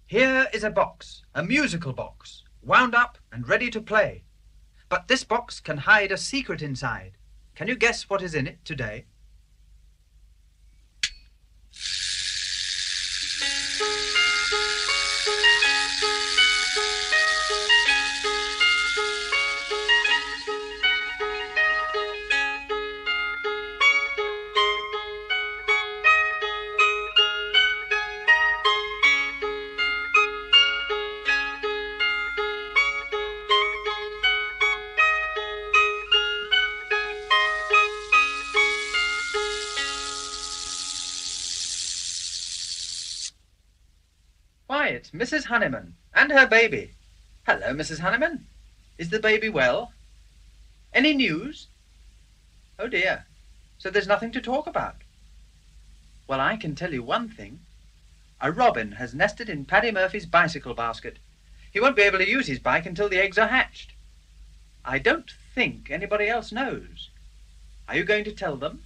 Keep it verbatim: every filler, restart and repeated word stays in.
Here is a box, a musical box, wound up and ready to play. But this box can hide a secret inside. Can you guess what is in it today? Why, it's Missus Honeyman and her baby. Hello, Missus Honeyman. Is the baby well? Any news? Oh, dear. So there's nothing to talk about. Well, I can tell you one thing. A robin has nested in Paddy Murphy's bicycle basket. He won't be able to use his bike until the eggs are hatched. I don't think anybody else knows. Are you going to tell them?